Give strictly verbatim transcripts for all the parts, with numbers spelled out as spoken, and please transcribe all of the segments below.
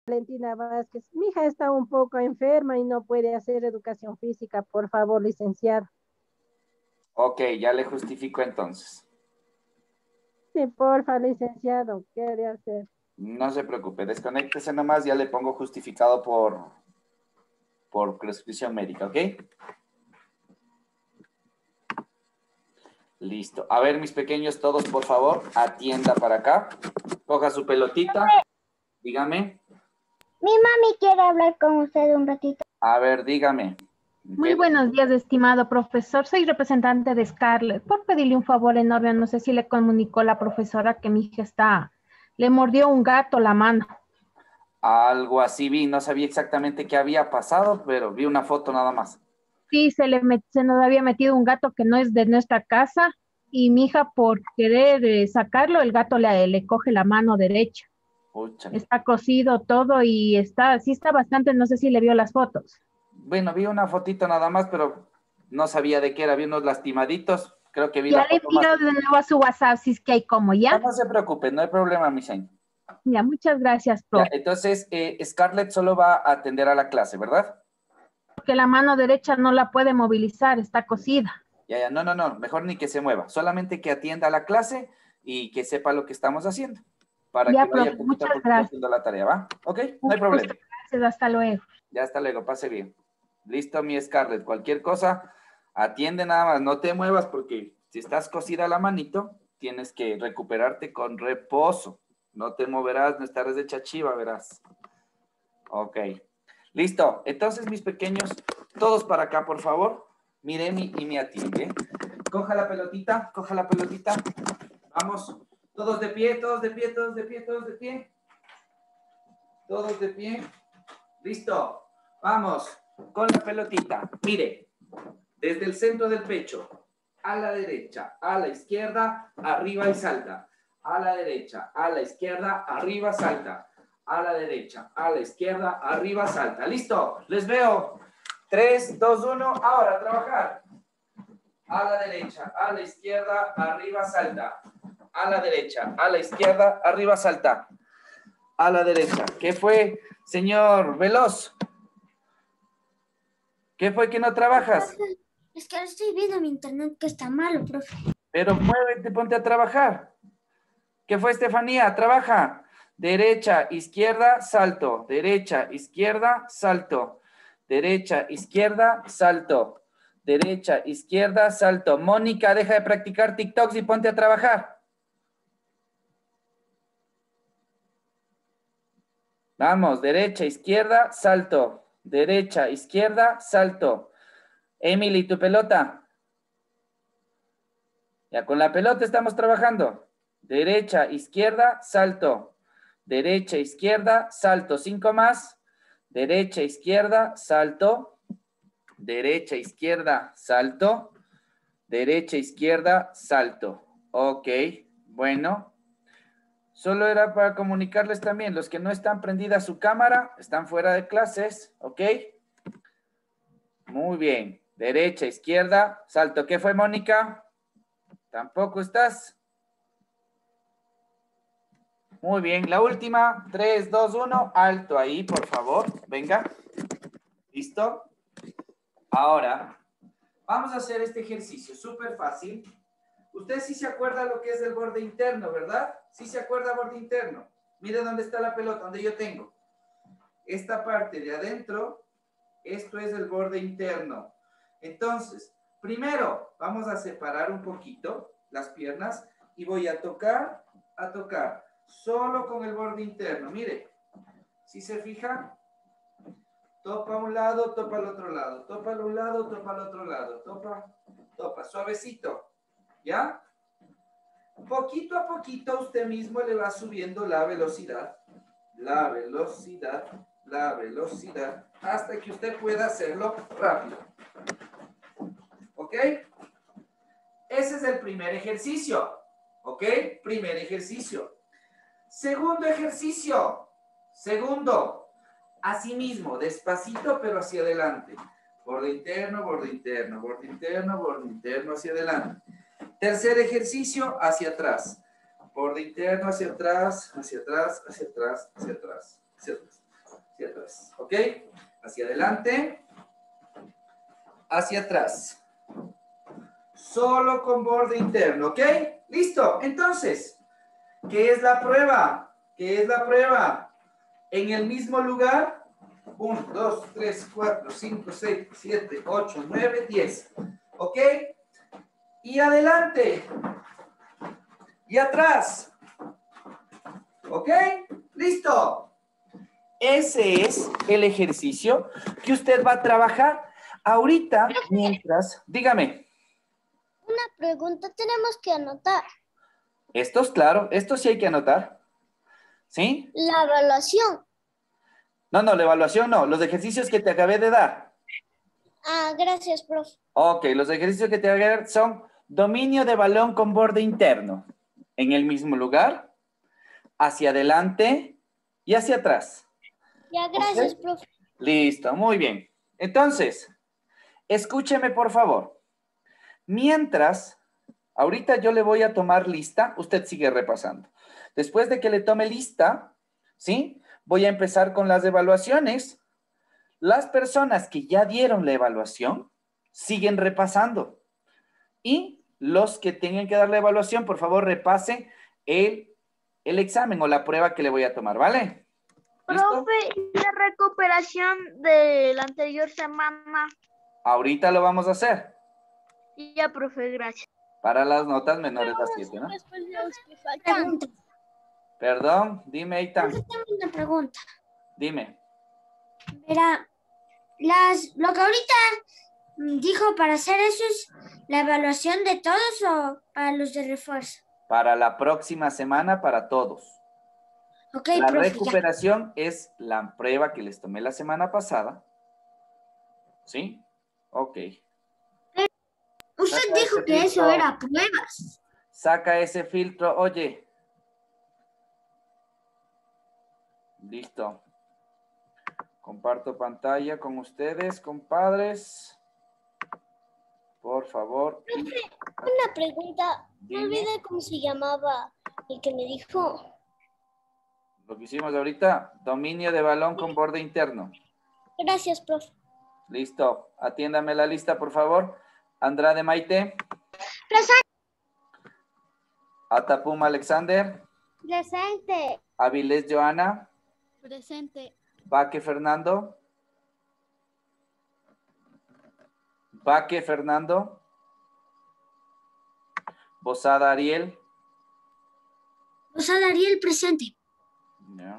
Valentina Vázquez. Mi hija está un poco enferma y no puede hacer educación física. Por favor, licenciado. Ok, ya le justifico entonces. Sí, porfa, licenciado. ¿Qué ha de hacer? No se preocupe, desconéctese nomás, ya le pongo justificado por, por prescripción médica, ¿ok? Listo. A ver, mis pequeños, todos, por favor, atienda para acá. Coja su pelotita. Dígame. Mi mami quiere hablar con usted un ratito. A ver, dígame. Muy buenos días, estimado profesor. Soy representante de Scarlett. Por pedirle un favor enorme, no sé si le comunicó la profesora que mi hija está, le mordió un gato la mano. Algo así vi, no sabía exactamente qué había pasado, pero vi una foto nada más. Sí, se le met- se nos había metido un gato que no es de nuestra casa y mi hija por querer eh, sacarlo, el gato le, le coge la mano derecha. Pucha. Está cosido todo y está, sí está bastante, no sé si le vio las fotos. Bueno, vi una fotito nada más, pero no sabía de qué era. Vi unos lastimaditos. Creo que vi la Ya le foto más. envío de nuevo a su WhatsApp si es que hay como, No, ¿ya? no se preocupe, no hay problema, mi señor. Ya, muchas gracias, Ya, profe. entonces, eh, Scarlett solo va a atender a la clase, ¿verdad? Porque la mano derecha no la puede movilizar, está cosida. Ya, ya, no, no, no, mejor ni que se mueva. Solamente que atienda a la clase y que sepa lo que estamos haciendo. Para Ya, que vaya profe, poquito a muchas poquito gracias. haciendo la tarea, ¿va? ¿Ok? No hay Muchas problema. gracias, hasta luego. Ya hasta luego, pase bien. Listo, mi Scarlett. Cualquier cosa, atiende nada más. No te muevas porque si estás cosida la manito, tienes que recuperarte con reposo. No te moverás, no estarás de chachiva, verás. Ok. Listo. Entonces, mis pequeños, todos para acá, por favor. Miren y, y me atiende. Coja la pelotita, coja la pelotita. Vamos. Todos de pie, todos de pie, todos de pie, todos de pie. Todos de pie. Listo. Vamos con la pelotita. Mire, desde el centro del pecho, a la derecha, a la izquierda, arriba y salta. A la derecha, a la izquierda, arriba, salta. A la derecha, a la izquierda, arriba, salta. Listo, les veo. tres, dos, uno, ahora a trabajar. A la derecha, a la izquierda, arriba, salta. A la derecha, a la izquierda, arriba, salta. A la derecha. ¿Qué fue, señor Veloz? ¿Qué fue que no trabajas? Es que ahora estoy viendo mi internet que está malo, profe. Pero muévete, ponte a trabajar. ¿Qué fue, Estefanía? Trabaja. Derecha, izquierda, salto. Derecha, izquierda, salto. Derecha, izquierda, salto. Derecha, izquierda, salto. Mónica, deja de practicar TikToks y ponte a trabajar. Vamos, derecha, izquierda, salto. Derecha, izquierda, salto. Emily, tu pelota. Ya con la pelota estamos trabajando. Derecha, izquierda, salto. Derecha, izquierda, salto. Cinco más. Derecha, izquierda, salto. Derecha, izquierda, salto. Derecha, izquierda, salto. Ok, bueno. Solo era para comunicarles también, los que no están prendida su cámara, están fuera de clases, ¿ok? Muy bien. Derecha, izquierda, salto. ¿Qué fue, Mónica? ¿Tampoco estás? Muy bien. La última. tres, dos, uno. Alto ahí, por favor. Venga. ¿Listo? Ahora, vamos a hacer este ejercicio. Súper fácil. Usted sí se acuerda lo que es el borde interno, ¿verdad? Sí se acuerda borde interno. Mire dónde está la pelota, donde yo tengo. Esta parte de adentro, esto es el borde interno. Entonces, primero vamos a separar un poquito las piernas y voy a tocar, a tocar, solo con el borde interno. Mire, si se fija, topa a un lado, topa al otro lado, topa a un lado, topa al otro lado, topa, topa, suavecito, ¿ya? Poquito a poquito usted mismo le va subiendo la velocidad, la velocidad, la velocidad, hasta que usted pueda hacerlo rápido. ¿Ok? Ese es el primer ejercicio. ¿Ok? Primer ejercicio. Segundo ejercicio. Segundo. Asimismo, despacito, pero hacia adelante. Borde interno, borde interno, borde interno, borde interno, hacia adelante. Tercer ejercicio, hacia atrás. Borde interno, hacia atrás, hacia atrás, hacia atrás, hacia atrás, hacia atrás. Hacia adelante, hacia atrás. Solo con borde interno, ¿ok? Listo. Entonces, ¿qué es la prueba? ¿Qué es la prueba? En el mismo lugar, uno, dos, tres, cuatro, cinco, seis, siete, ocho, nueve, diez. ¿Ok? Y adelante. Y atrás. ¿Ok? Listo. Ese es el ejercicio que usted va a trabajar ahorita mientras... Dígame. Una pregunta tenemos que anotar. Estos, claro, estos sí hay que anotar. ¿Sí? La evaluación. No, no, la evaluación no. Los ejercicios que te acabé de dar. Ah, gracias, profe. Ok, los ejercicios que te acabé de dar son dominio de balón con borde interno. En el mismo lugar, hacia adelante y hacia atrás. Ya, gracias, ¿Ok? profe. Listo, muy bien. Entonces, escúcheme por favor. Mientras, ahorita yo le voy a tomar lista, usted sigue repasando. Después de que le tome lista, ¿sí? Voy a empezar con las evaluaciones. Las personas que ya dieron la evaluación siguen repasando. Y los que tengan que dar la evaluación, por favor, repasen el, el examen o la prueba que le voy a tomar, ¿vale? ¿Listo? Profe, la recuperación de la anterior semana. Ahorita lo vamos a hacer. Y ya, profe, gracias. Para las notas menores a siete, ¿no? Después de los que faltan. Pregunta. Perdón, dime, Eitan. Profe, tengo una pregunta. Dime. Verá, las, lo que ahorita mm, dijo para hacer eso es la evaluación de todos o para los de refuerzo. Para la próxima semana, para todos. Ok, La profe, recuperación es la prueba que les tomé la semana pasada. ¿Sí? Ok. ya. Usted Saca dijo ese que eso filtro. era pruebas. Saca ese filtro. Oye. Listo. Comparto pantalla con ustedes, compadres. Por favor. Una pregunta. No Dime. olvidé cómo se llamaba el que me dijo. Lo que hicimos ahorita, dominio de balón con borde interno. Gracias, profe. Listo. Atiéndame la lista, por favor. Andrade Maite. Presente. Atapum Alexander. Presente. Avilés Joana. Presente. Baque Fernando. Baque Fernando. Bozada Ariel. Rosada Ariel, presente. Ya.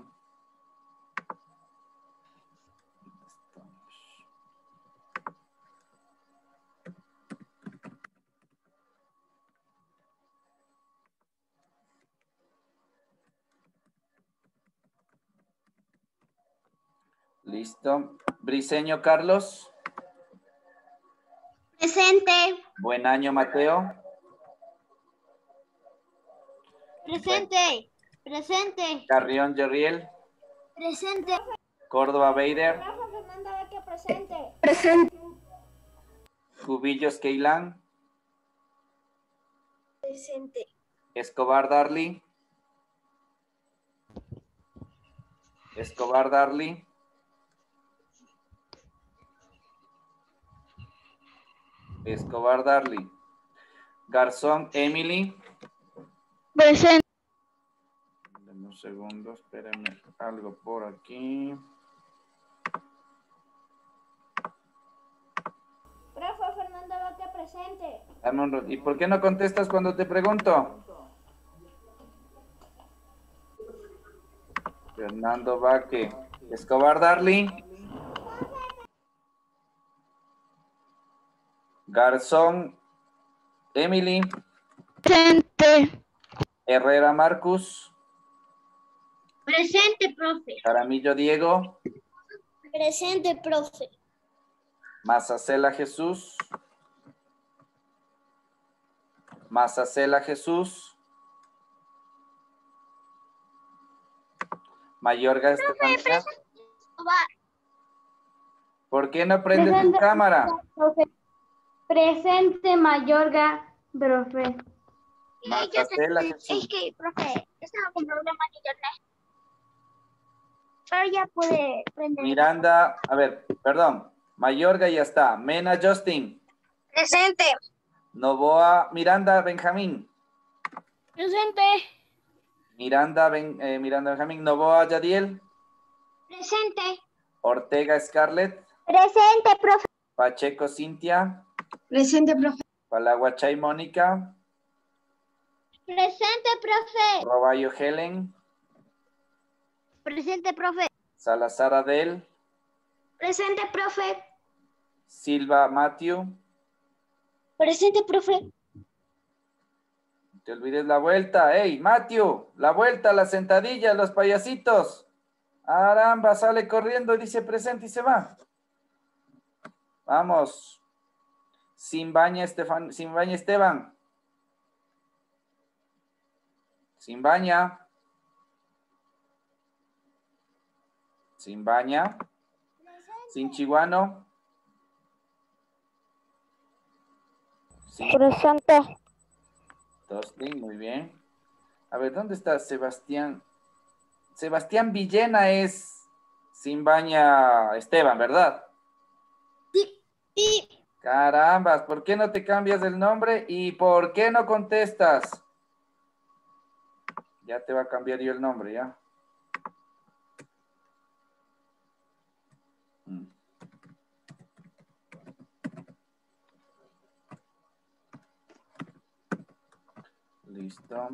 Listo. Briseño Carlos. Presente. Buen año Mateo. Presente. Presente. Carrión Yerriel. Presente. Córdoba Beider. Presente. Presente. Cubillos Keilán. Presente. Escobar Darly. Escobar Darly. Escobar Darly. Garzón Emily. Presente. Dame un segundo, espérenme algo por aquí. Profe Fernando Vaca, presente. Dame un ro- ¿Y por qué no contestas cuando te pregunto? Fernando Vaque. Escobar Darly. Garzón Emily. Presente. Herrera Marcus. Presente, profe. Jaramillo Diego. Presente, profe. Mazacela Jesús. Mazacela Jesús. Mayorga Estefanía. ¿Por qué no prendes tu Presente. cámara? Profe. Presente, Mayorga, profe. Mazacela Jesús. Es que, profe, estaba con problemas de internet. Ahora ya puede prender. Miranda, a ver, perdón. Mayorga ya está. Mena Justin. Presente. Novoa Miranda Benjamín. Presente. Miranda, ben, eh, Miranda Benjamín. Novoa Yadiel. Presente. Ortega Scarlett. Presente, profe. Pacheco Cintia. Presente, profe. Palaguachay Mónica. Presente, profe. Roballo Helen. Presente, profe. Salazar Adel. Presente, profe. Silva Matthew. Presente, profe. No te olvides la vuelta. ¡Ey, Matthew! La vuelta, la sentadilla, los payasitos. Aramba, sale corriendo y dice presente y se va. Vamos. Simbaña Estefan, Simbaña Esteban. Simbaña. Simbaña. Sinchiguano. Sin... Presente. Tostin, muy bien. A ver, ¿dónde está Sebastián? Sebastián Villena es Simbaña Esteban, ¿verdad? Sí. Sí. Carambas, ¿por qué no te cambias el nombre? ¿Y por qué no contestas? Ya te va a cambiar yo el nombre, ¿ya? Mm. Listo.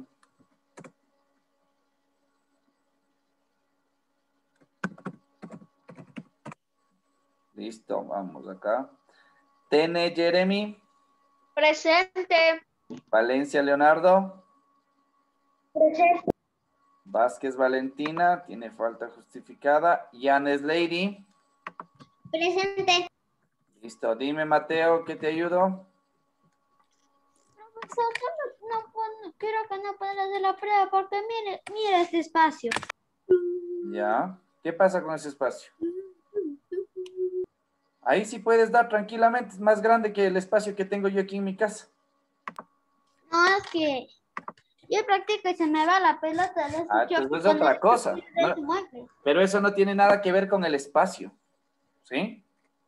Listo, vamos acá. Tene Jeremy. Presente. Valencia Leonardo. Presente. Vázquez Valentina, tiene falta justificada. Yanes Lady. Presente. Listo, dime Mateo, ¿qué te ayudo? Profesor, yo no, no puedo- quiero que no puedan hacer la prueba porque mire, mire este espacio. Ya. ¿Qué pasa con ese espacio? Ahí sí puedes dar tranquilamente, es más grande que el espacio que tengo yo aquí en mi casa. No, es que yo practico y se me va la pelota. Le Ah, escucho entonces es con otra el- cosa. de No, su mueble. pero eso no tiene nada que ver con el espacio. ¿Sí?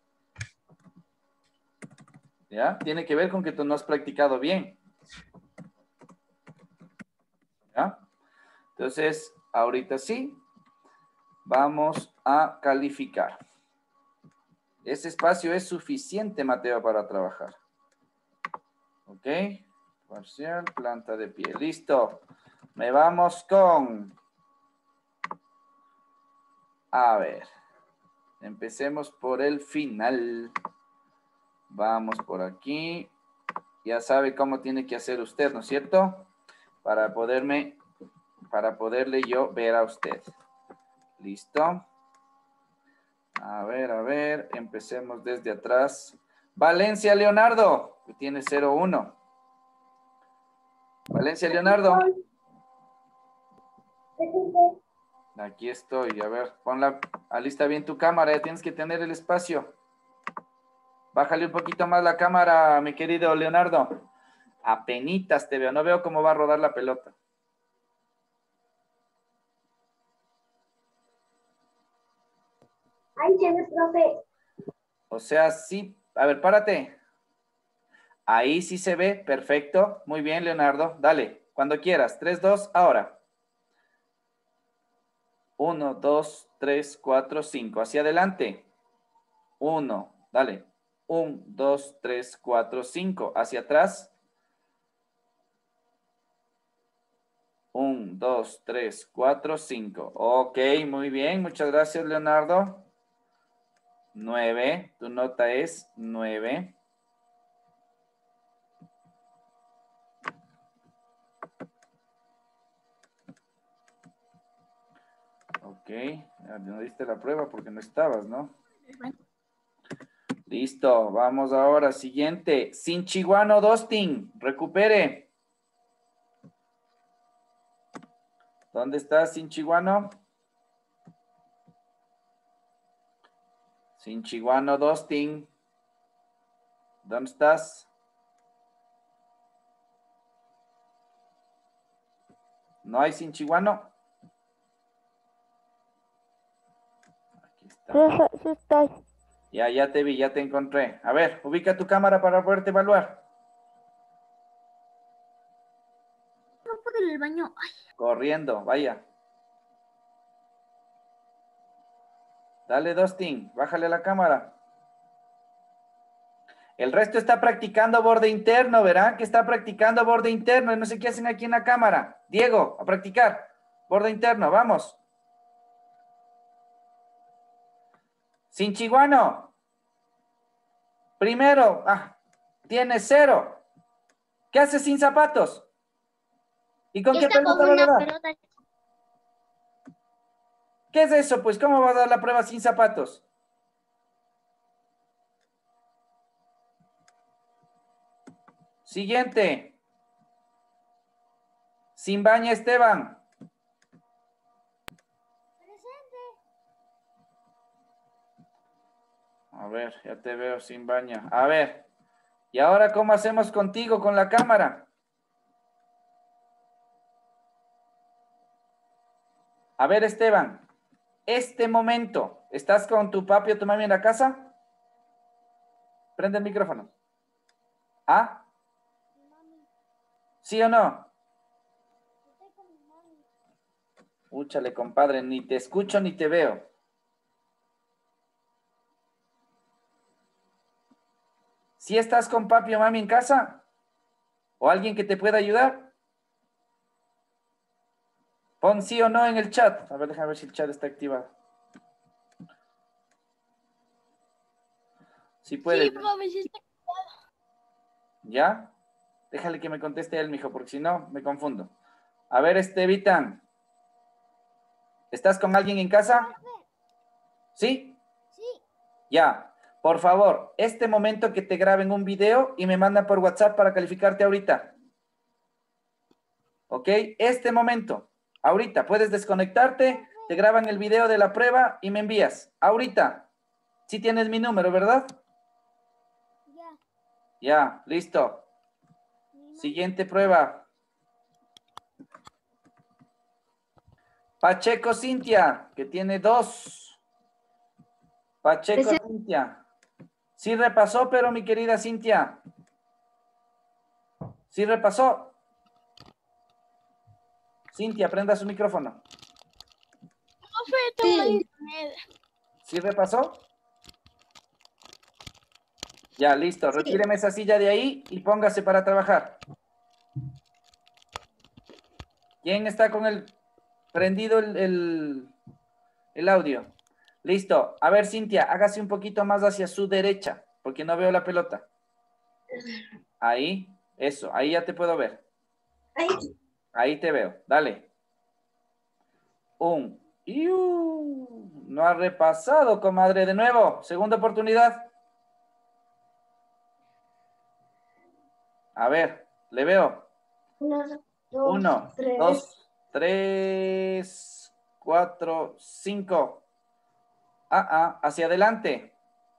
¿Ya? Tiene que ver con que tú no has practicado bien. ¿Ya? Entonces, ahorita sí, vamos a calificar. Ese espacio es suficiente, Mateo, para trabajar. ¿Ok? Parcial, planta de pie. Listo. Me vamos con... A ver. Empecemos por el final. Vamos por aquí. Ya sabe cómo tiene que hacer usted, ¿no es cierto? Para poderme, para poderle yo ver a usted. ¿Listo? A ver, a ver. Empecemos desde atrás. Valencia Leonardo, que tiene cero uno. Valencia Leonardo. Aquí estoy. A ver, ponla, alista bien tu cámara. Ya tienes que tener el espacio. Bájale un poquito más la cámara, mi querido Leonardo. Apenitas te veo. No veo cómo va a rodar la pelota. Ahí tienes, profe. O sea, sí. A ver, párate. Ahí sí se ve. Perfecto. Muy bien, Leonardo. Dale. Cuando quieras. tres, dos, ahora. uno, dos, tres, cuatro, cinco. Hacia adelante. uno. Dale. uno, dos, tres, cuatro, cinco. Hacia atrás. uno, dos, tres, cuatro, cinco. Ok, muy bien. Muchas gracias, Leonardo. nueve. Tu nota es nueve. Ok. No diste la prueba porque no estabas, ¿no? Listo. Vamos ahora. Siguiente. Sinchiguano Dostin. Recupere. ¿Dónde estás, Sinchiguano? Sinchiguano Dostin. ¿Dónde estás? ¿No hay Sinchiguano? Profe, sí estoy. Ya, ya te vi, ya te encontré. A ver, ubica tu cámara para poderte evaluar. No puedo ir al baño. Ay, Corriendo, vaya. Dale, Dustin, bájale la cámara. El resto está practicando borde interno, ¿verán? Que está practicando borde interno y no sé qué hacen aquí en la cámara. Diego, a practicar. Borde interno, vamos. Sin Chiguano. Primero, ah, tiene cero. ¿Qué hace sin zapatos? ¿Y con qué está con pelota va a una dar? pelota. ¿Qué es eso? Pues, ¿cómo va a dar la prueba sin zapatos? Siguiente. Sin baña Esteban. A ver, ya te veo sin baña. A ver. ¿Y ahora cómo hacemos contigo con la cámara? A ver, Esteban. Este momento, ¿estás con tu papi o tu mami en la casa? Prende el micrófono. ¿Ah? ¿Sí o no? Úchale, compadre, ni te escucho ni te veo. ¿Sí estás con papi o mami en casa? ¿O alguien que te pueda ayudar? Pon sí o no en el chat. A ver, déjame ver si el chat está activado. Sí puedes. Sí, profe, sí está. ¿Ya? Déjale que me conteste él, mijo, porque si no, me confundo. A ver, Estevitan. ¿Estás con alguien en casa? ¿Sí? Sí. Ya. Por favor, este momento que te graben un video y me mandan por WhatsApp para calificarte ahorita. ¿Ok? Este momento. Ahorita. Puedes desconectarte, te graban el video de la prueba y me envías. Ahorita. Sí tienes mi número, ¿verdad? Ya. Ya, listo. Siguiente prueba. Pacheco Cintia, que tiene dos. Pacheco Cintia. Sí repasó, pero mi querida Cintia. Sí repasó. Cintia, prenda su micrófono. Profe, tengo mal internet. ¿Sí repasó? Ya, listo. Retíreme esa silla de ahí y póngase para trabajar. ¿Quién está con el prendido el, el, el audio? Listo. A ver, Cintia, hágase un poquito más hacia su derecha, porque no veo la pelota. Ahí, eso, ahí ya te puedo ver. Ahí te veo, dale. Un. ¡Iu! No ha repasado, comadre, de nuevo. Segunda oportunidad. A ver, le veo. Uno, dos, Uno, tres. dos, tres, cuatro, cinco. Ah, ah, hacia adelante.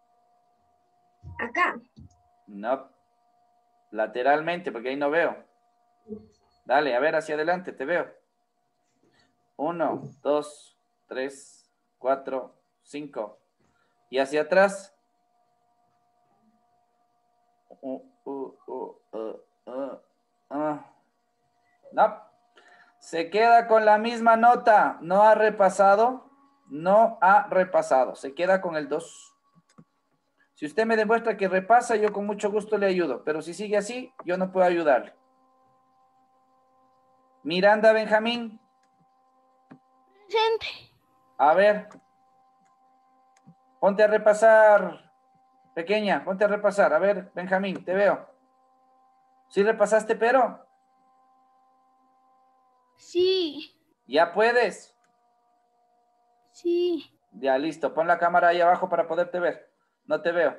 Acá. No. Lateralmente, porque ahí no veo. Dale, a ver, hacia adelante, te veo. Uno, dos, tres, cuatro, cinco. Y hacia atrás. Uh, uh, uh, uh, uh, uh. No. Se queda con la misma nota. No ha repasado. No ha repasado. Se queda con el dos. Si usted me demuestra que repasa, yo con mucho gusto le ayudo. Pero si sigue así, yo no puedo ayudarle. Miranda Benjamín. Presente. A ver. Ponte a repasar. Pequeña, ponte a repasar. A ver, Benjamín, te veo. ¿Sí repasaste, pero? Sí, Ya puedes. sí. Ya, listo. Pon la cámara ahí abajo para poderte ver. No te veo.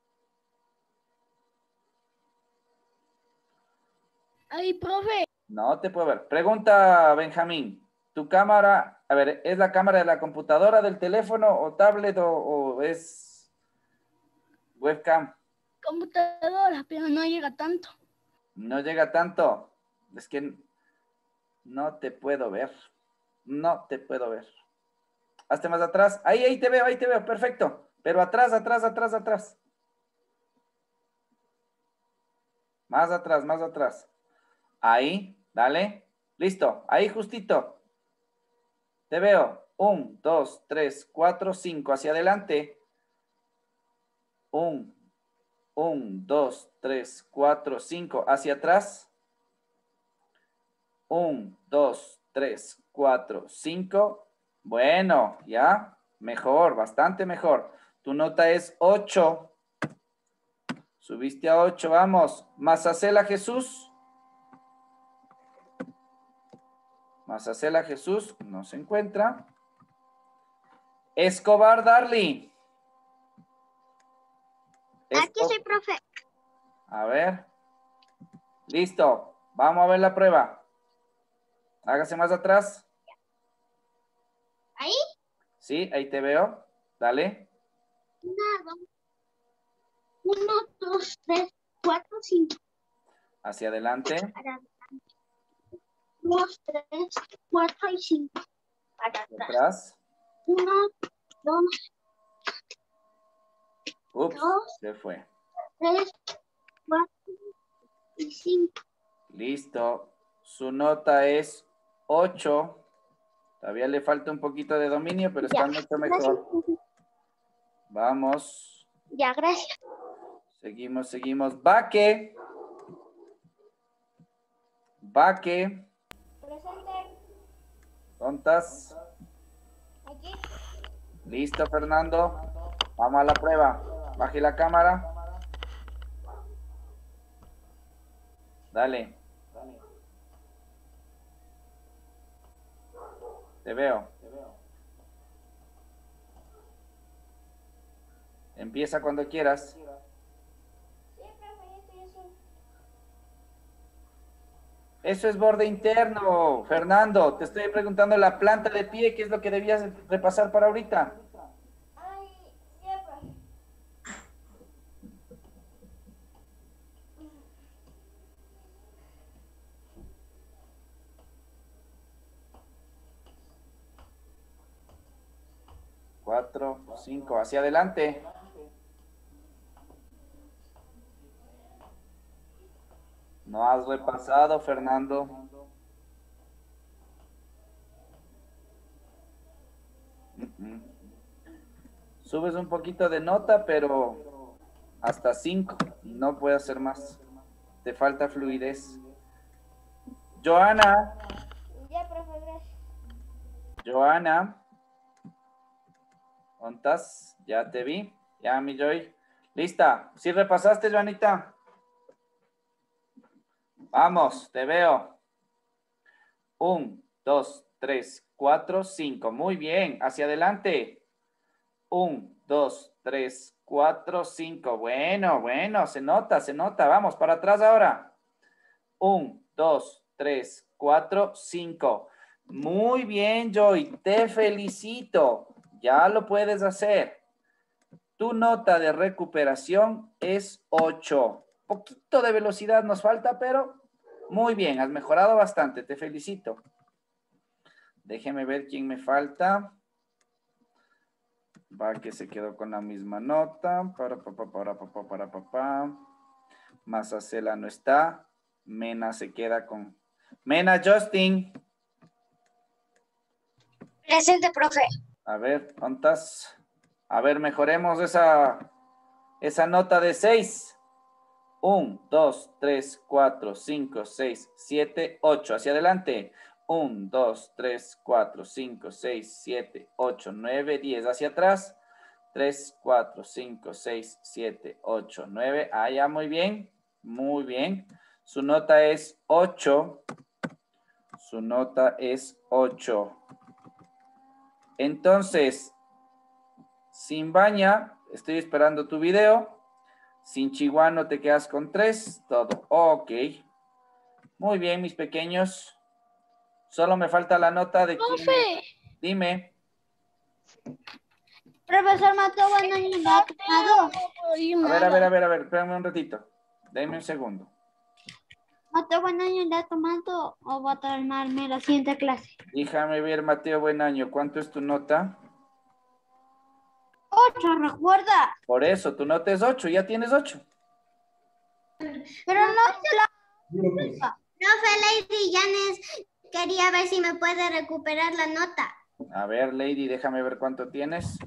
Ay, profe. No te puedo ver. Pregunta, Benjamín. ¿Tu cámara, a ver, es la cámara de la computadora, del teléfono o tablet o, o es webcam? Computadora, pero no llega tanto. No llega tanto. Es que no te puedo ver. No te puedo ver. Hazte más atrás. Ahí, ahí te veo, ahí te veo. Perfecto. Pero atrás, atrás, atrás, atrás. Más atrás, más atrás. Ahí, dale. Listo. Ahí justito. Te veo. Un, dos, tres, cuatro, cinco. Hacia adelante. Un, un, dos, tres, cuatro, cinco. Hacia atrás. Un, dos, tres, cuatro, cinco. Bueno, ya. Mejor, bastante mejor. Tu nota es ocho. Subiste a ocho, vamos. Mazacela Jesús. Mazacela Jesús, no se encuentra. Escobar Darly. Aquí Esco- soy, profe. A ver. Listo. Vamos a ver la prueba. Hágase más atrás. Ahí. Sí, ahí te veo. Dale. Nada. Uno, dos, tres, cuatro, cinco. Hacia adelante. Para dos, tres, cuatro y cinco. Para Hacia atrás. atrás. Uno, dos, Ups, Dos. se fue. tres, cuatro y cinco. Listo. Su nota es ocho. Todavía le falta un poquito de dominio, pero está Ya. mucho Gracias. mejor. Vamos. Ya, gracias. Seguimos, seguimos. Baque. Baque. Presente. ¿Dónde Aquí. Listo, Fernando. Vamos a la prueba. Baje la cámara. Dale. Te veo. Empieza cuando quieras. Sí, profe, ya estoy así. Eso es borde interno, Fernando. Te estoy preguntando la planta de pie, ¿qué es lo que debías repasar para ahorita? Ay, ya, profe. Cuatro, cinco, hacia adelante. No has repasado, Fernando. Mm-mm. Subes un poquito de nota, pero hasta cinco. No puedo hacer más. Te falta fluidez. Joana. Ya, profe, gracias. Joana. ¿Dónde estás? Ya te vi. Ya, mi Joy. ¿Lista? ¿Sí repasaste, Joanita? Vamos, te veo. Un, dos, tres, cuatro, cinco. Muy bien. Hacia adelante. Un, dos, tres, cuatro, cinco. Bueno, bueno. Se nota, se nota. Vamos, para atrás ahora. Un, dos, tres, cuatro, cinco. Muy bien, Joy. Te felicito. Ya lo puedes hacer. Tu nota de recuperación es ocho. Poquito de velocidad nos falta, pero muy bien. Has mejorado bastante. Te felicito. Déjeme ver quién me falta. Va que se quedó con la misma nota. Para, para, para, para, para, para, para. Mazacela no está. Mena se queda con... Mena, Justin. Presente, profe. A ver, ¿cuántas? A ver, mejoremos esa, esa nota de seis. Un, dos, tres, cuatro, cinco, seis, siete, ocho. Hacia adelante. Un, dos, tres, cuatro, cinco, seis, siete, ocho, nueve, diez. Hacia atrás. Tres, cuatro, cinco, seis, siete, ocho, nueve. Ah, ya, muy bien. Muy bien. Su nota es ocho. Su nota es ocho. Entonces, sin baña, estoy esperando tu video. Sin chihuano te quedas con tres. Todo. Ok. Muy bien, mis pequeños. Solo me falta la nota de quién. Profe. Dime. Profesor Mateo, bueno, ni me ha tomado. A ver, a ver, a ver, a ver. Espérame un ratito. Dame un segundo. Mateo, bueno, ni le ha tomado o va a tomarme la siguiente clase. Déjame ver, Mateo Buenaño. ¿Cuánto es tu nota? ocho, recuerda. Por eso, tu nota es ocho, ya tienes ocho. Pero no se la... Profe Lady Yanes, quería ver si me puede recuperar la nota. A ver, Lady, déjame ver cuánto tienes.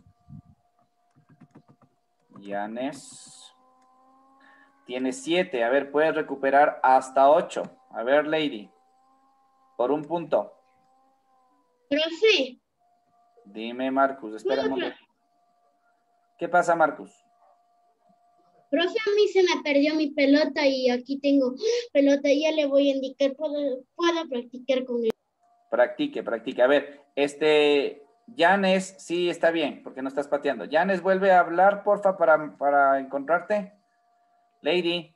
Yanes. Tienes siete. A ver, puedes recuperar hasta ocho. A ver, Lady. Por un punto. Profe, Dime, Marcus. Espera un momento. ¿Qué pasa, Marcus? profe, a mí se me perdió mi pelota y aquí tengo pelota. Ya le voy a indicar, puedo, puedo practicar con él. Practique, practique. A ver, este... Yanes, sí, está bien, porque no estás pateando. Yanes, vuelve a hablar, porfa, para, para encontrarte. Lady.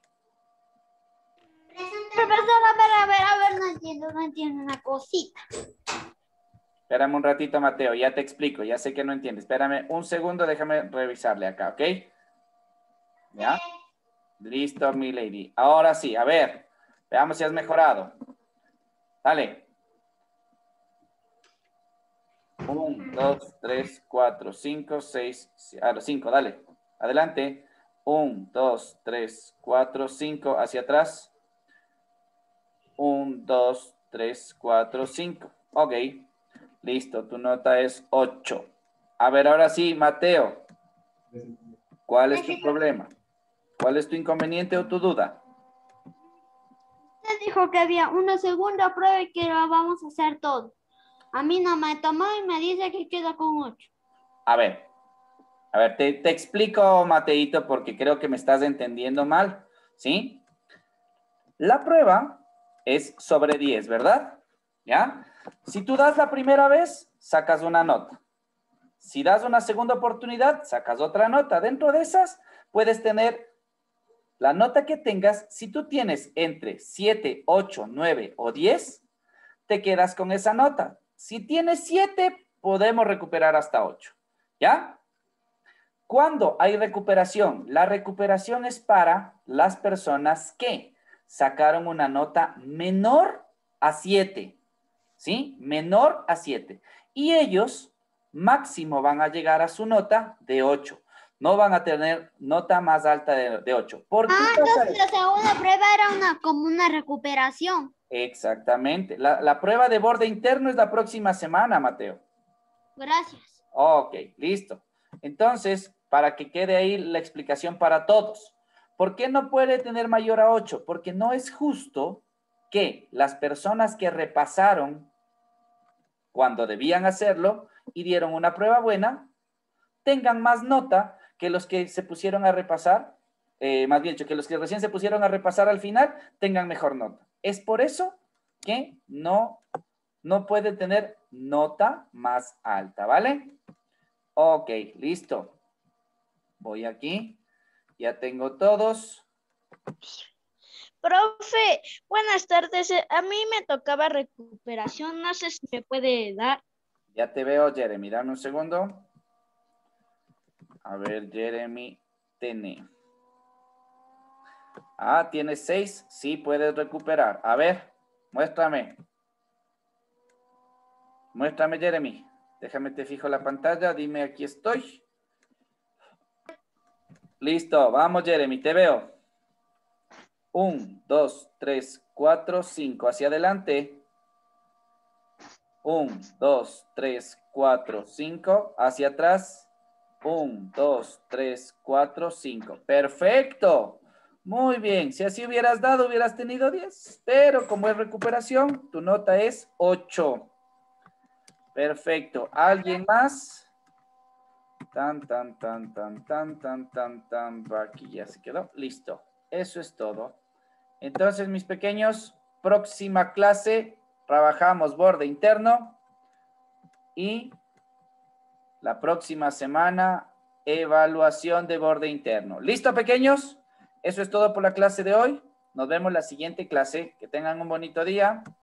Profesor, a ver, a ver, a ver, no entiendo, no entiendo una cosita. Espérame un ratito, Mateo, ya te explico, ya sé que no entiendes. Espérame un segundo, déjame revisarle acá, ¿ok? ¿Ya? Listo, mi lady. Ahora sí, a ver, veamos si has mejorado. Dale. Un, dos, tres, cuatro, cinco, seis, a los cinco, dale. Adelante. Un, dos, tres, cuatro, cinco, hacia atrás. Un, dos, tres, cuatro, cinco. Ok. Listo, tu nota es ocho. A ver, ahora sí, Mateo. ¿Cuál es tu problema? ¿Cuál es tu inconveniente o tu duda? Usted dijo que había una segunda prueba y que la vamos a hacer todo. A mí no me tomó y me dice que queda con ocho. A ver, a ver, te, te explico, Mateito, porque creo que me estás entendiendo mal, ¿sí? La prueba es sobre diez, ¿verdad? ¿Ya? Si tú das la primera vez, sacas una nota. Si das una segunda oportunidad, sacas otra nota. Dentro de esas, puedes tener la nota que tengas. Si tú tienes entre siete, ocho, nueve o diez, te quedas con esa nota. Si tienes siete, podemos recuperar hasta ocho. ¿Ya? ¿Cuándo hay recuperación? La recuperación es para las personas que sacaron una nota menor a siete. ¿Sí? Menor a siete. Y ellos máximo van a llegar a su nota de ocho. No van a tener nota más alta de, de ocho. ¿Por qué Ah, pasa entonces eso? la segunda prueba era una, como una recuperación. Exactamente. La, la prueba de borde interno es la próxima semana, Mateo. Gracias. Ok, listo. Entonces, para que quede ahí la explicación para todos. ¿Por qué no puede tener mayor a ocho? Porque no es justo que las personas que repasaron cuando debían hacerlo y dieron una prueba buena, tengan más nota que los que se pusieron a repasar, eh, más bien dicho, que los que recién se pusieron a repasar al final, tengan mejor nota. Es por eso que no, no puede tener nota más alta, ¿vale? Ok, listo. Voy aquí. Ya tengo todos. Profe, buenas tardes. A mí me tocaba recuperación. No sé si me puede dar. Ya te veo, Jeremy. Dame un segundo. A ver, Jeremy, tiene. Ah, ¿tienes seis? Sí, puedes recuperar. A ver, muéstrame. Muéstrame, Jeremy. Déjame, te fijo la pantalla. Dime, aquí estoy. Listo, vamos, Jeremy, te veo. Un, dos, tres, cuatro, cinco. Hacia adelante. Un, dos, tres, cuatro, cinco. Hacia atrás. Un, dos, tres, cuatro, cinco. Perfecto. Muy bien. Si así hubieras dado, hubieras tenido diez. Pero como es recuperación, tu nota es ocho. Perfecto. ¿Alguien más? Tan, tan, tan, tan, tan, tan, tan, tan. Aquí ya se quedó. Listo. Eso es todo. Entonces, mis pequeños, próxima clase, trabajamos borde interno y la próxima semana, evaluación de borde interno. ¿Listo, pequeños? Eso es todo por la clase de hoy. Nos vemos la siguiente clase. Que tengan un bonito día.